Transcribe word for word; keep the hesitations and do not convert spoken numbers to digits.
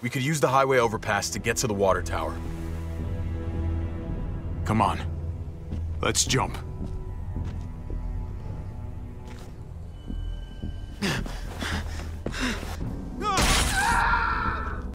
We could use the highway overpass to get to the water tower. Come on. Let's jump.